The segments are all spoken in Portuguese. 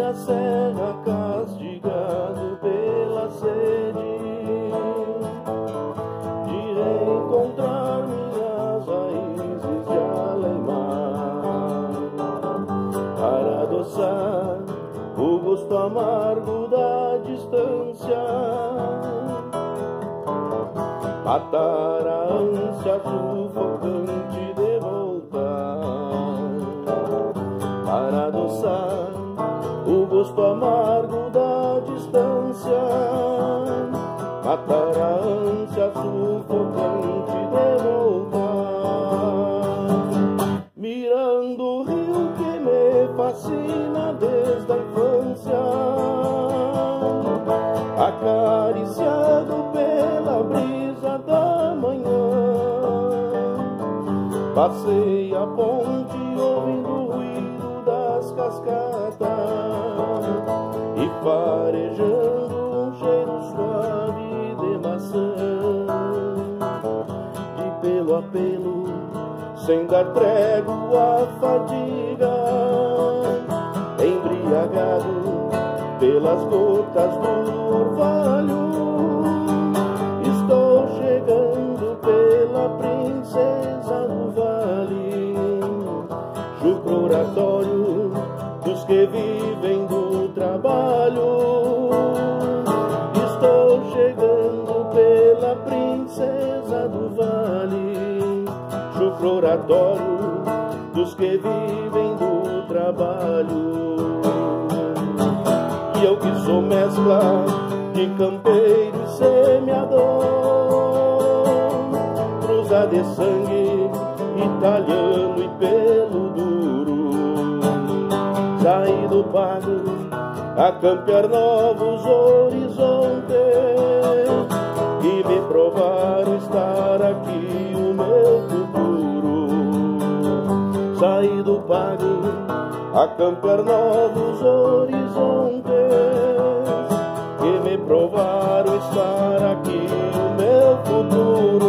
a serra castigado pela sede de reencontrar minhas raízes de além-mar, para adoçar o gosto amargo da distância, matar a ânsia sufocante de voltar, para adoçar o gosto amargo da distância, matar a ânsia sufocante de voltar, mirando o rio que me fascina desde a infância, acariciado pela brisa da manhã, passei a ponte ouvindo o ruído das cascatas e farejando um cheiro suave de maçã, de pelo a pelo, sem dar trégua à fadiga, embriagado pelas gotas do orvalho, estou chegando pela princesa do vale, chucro oratório dos que vivem do trabalho. Estou chegando pela princesa do vale, chucro oratório dos que vivem do trabalho. E eu que sou mescla de campeiro e semeador, cruza de sangue italiano e pelo duro, saí do pago a campear novos horizontes e me provaram estar aqui o meu futuro. Saí do pago a campear novos horizontes que me provaram estar aqui o meu futuro.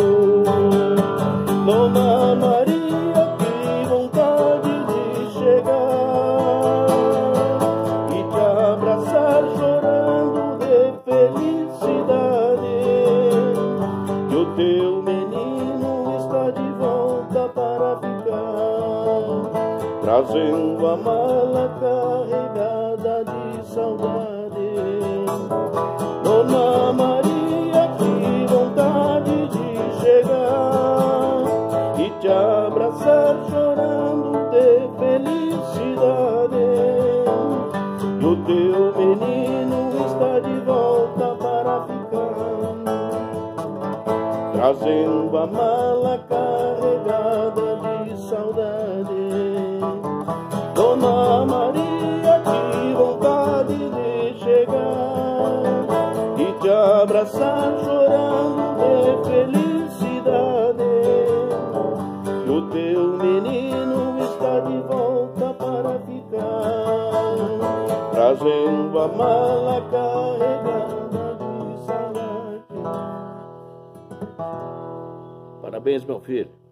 Dona Maria, que vontade de chegar e te abraçar chorando de felicidade, que o teu menino está de volta para ficar, trazendo a mala carregada de saudade. Dona Maria, que vontade de chegar e te abraçar chorando de felicidade, e o teu menino está de volta para ficar, trazendo a mala carregada de saudade. Dona Maria, que vontade de chegar e te abraçar chorando de felicidade, que o teu menino está de volta para ficar, trazendo a mala carregada de saudade. Parabéns, meu filho.